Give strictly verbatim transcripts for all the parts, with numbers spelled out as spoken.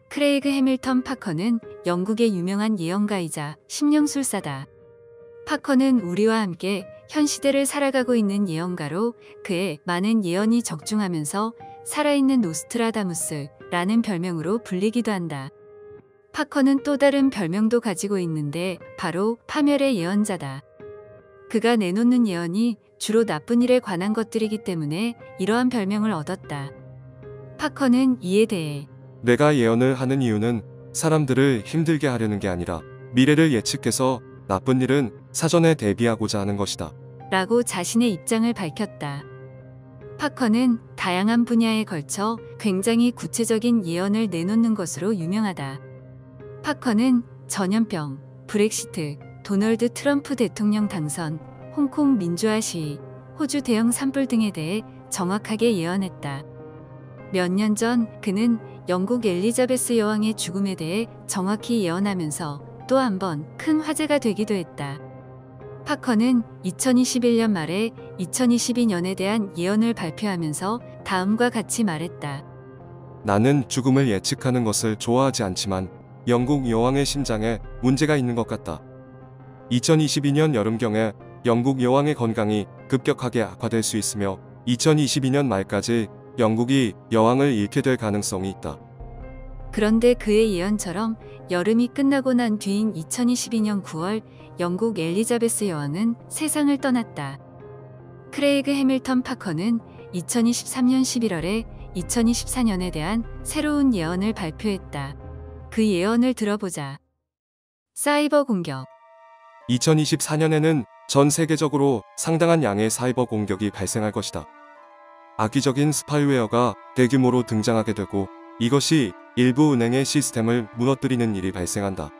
크레이그 해밀턴 파커는 영국의 유명한 예언가이자 심령술사다. 파커는 우리와 함께 현 시대를 살아가고 있는 예언가로 그의 많은 예언이 적중하면서 살아있는 노스트라다무스라는 별명으로 불리기도 한다. 파커는 또 다른 별명도 가지고 있는데 바로 파멸의 예언자다. 그가 내놓는 예언이 주로 나쁜 일에 관한 것들이기 때문에 이러한 별명을 얻었다. 파커는 이에 대해 내가 예언을 하는 이유는 사람들을 힘들게 하려는 게 아니라 미래를 예측해서 나쁜 일은 사전에 대비하고자 하는 것이다. 라고 자신의 입장을 밝혔다. 파커는 다양한 분야에 걸쳐 굉장히 구체적인 예언을 내놓는 것으로 유명하다. 파커는 전염병, 브렉시트, 도널드 트럼프 대통령 당선, 홍콩 민주화 시위, 호주 대형 산불 등에 대해 정확하게 예언했다. 몇 년 전 그는 영국 엘리자베스 여왕의 죽음에 대해 정확히 예언하면서 또 한 번 큰 화제가 되기도 했다. 파커는 이천이십일 년 말에 이천이십이 년에 대한 예언을 발표하면서 다음과 같이 말했다. 나는 죽음을 예측하는 것을 좋아하지 않지만 영국 여왕의 심장에 문제가 있는 것 같다. 이천이십이 년 여름경에 영국 여왕의 건강이 급격하게 악화될 수 있으며 이천이십이 년 말까지 영국이 여왕을 잃게 될 가능성이 있다. 그런데 그의 예언처럼 여름이 끝나고 난 뒤인 이천이십이 년 구월 영국 엘리자베스 여왕은 세상을 떠났다. 크레이그 해밀턴 파커는 이천이십삼 년 십일월에 이천이십사 년에 대한 새로운 예언을 발표했다. 그 예언을 들어보자. 사이버 공격. 이천이십사 년에는 전 세계적으로 상당한 양의 사이버 공격이 발생할 것이다. 악의적인 스파이웨어가 대규모로 등장하게 되고 이것이 일부 은행의 시스템을 무너뜨리는 일이 발생한다.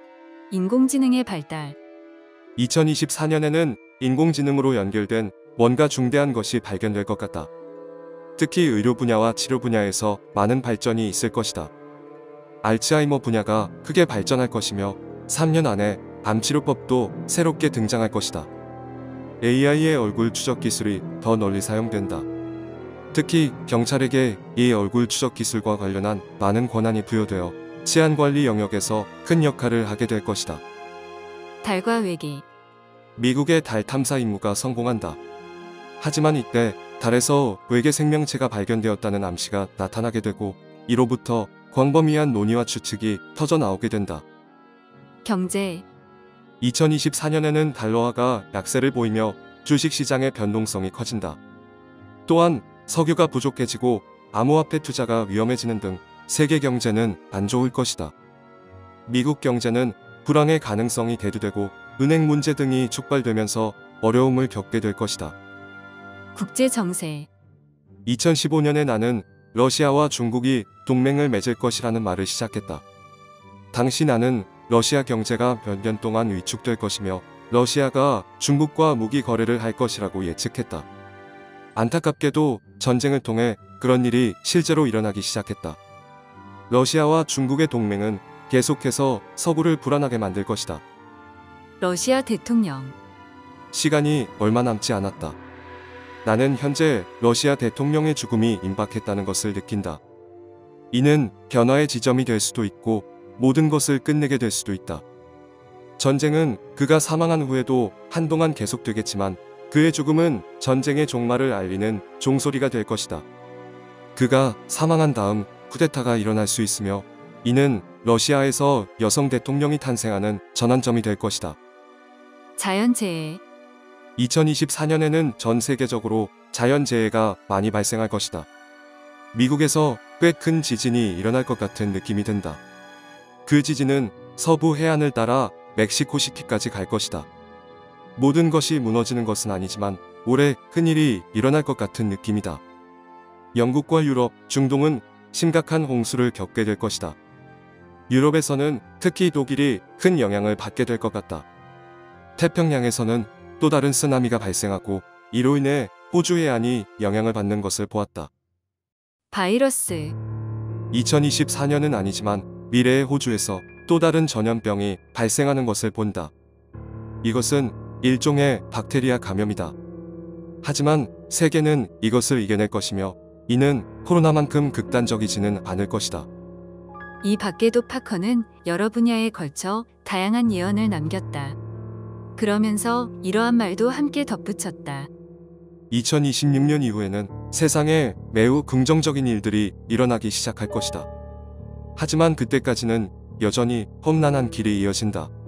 인공지능의 발달. 이천이십사 년에는 인공지능으로 연결된 뭔가 중대한 것이 발견될 것 같다. 특히 의료 분야와 치료 분야에서 많은 발전이 있을 것이다. 알츠하이머 분야가 크게 발전할 것이며 삼 년 안에 암치료법도 새롭게 등장할 것이다. 에이아이의 얼굴 추적 기술이 더 널리 사용된다. 특히 경찰에게 이 얼굴 추적 기술과 관련한 많은 권한이 부여되어 치안관리 영역에서 큰 역할을 하게 될 것이다. 달과 외계. 미국의 달 탐사 임무가 성공한다. 하지만 이때 달에서 외계 생명체가 발견되었다는 암시가 나타나게 되고 이로부터 광범위한 논의와 추측이 터져나오게 된다. 경제. 이천이십사 년에는 달러화가 약세를 보이며 주식시장의 변동성이 커진다. 또한 석유가 부족해지고 암호화폐 투자가 위험해지는 등 세계 경제는 안 좋을 것이다. 미국 경제는 불황의 가능성이 대두되고 은행 문제 등이 촉발되면서 어려움을 겪게 될 것이다. 국제 정세. 이천십오 년에 나는 러시아와 중국이 동맹을 맺을 것이라는 말을 시작했다. 당시 나는 러시아 경제가 몇 년 동안 위축될 것이며 러시아가 중국과 무기 거래를 할 것이라고 예측했다. 안타깝게도 전쟁을 통해 그런 일이 실제로 일어나기 시작했다. 러시아와 중국의 동맹은 계속해서 서구를 불안하게 만들 것이다. 러시아 대통령. 시간이 얼마 남지 않았다. 나는 현재 러시아 대통령의 죽음이 임박했다는 것을 느낀다. 이는 변화의 지점이 될 수도 있고 모든 것을 끝내게 될 수도 있다. 전쟁은 그가 사망한 후에도 한동안 계속되겠지만 그의 죽음은 전쟁의 종말을 알리는 종소리가 될 것이다. 그가 사망한 다음 쿠데타가 일어날 수 있으며 이는 러시아에서 여성 대통령이 탄생하는 전환점이 될 것이다. 자연재해. 이천이십사 년에는 전 세계적으로 자연재해가 많이 발생할 것이다. 미국에서 꽤 큰 지진이 일어날 것 같은 느낌이 든다. 그 지진은 서부 해안을 따라 멕시코시티까지 갈 것이다. 모든 것이 무너지는 것은 아니지만 올해 큰일이 일어날 것 같은 느낌이다. 영국과 유럽, 중동은 심각한 홍수를 겪게 될 것이다. 유럽에서는 특히 독일이 큰 영향을 받게 될 것 같다. 태평양에서는 또 다른 쓰나미가 발생하고 이로 인해 호주 해안이 영향을 받는 것을 보았다. 바이러스. 이천이십사 년은 아니지만 미래의 호주에서 또 다른 전염병이 발생하는 것을 본다. 이것은 일종의 박테리아 감염이다. 하지만 세계는 이것을 이겨낼 것이며 이는 코로나만큼 극단적이지는 않을 것이다. 이 밖에도 파커는 여러 분야에 걸쳐 다양한 예언을 남겼다. 그러면서 이러한 말도 함께 덧붙였다. 이천이십육 년 이후에는 세상에 매우 긍정적인 일들이 일어나기 시작할 것이다. 하지만 그때까지는 여전히 험난한 길이 이어진다.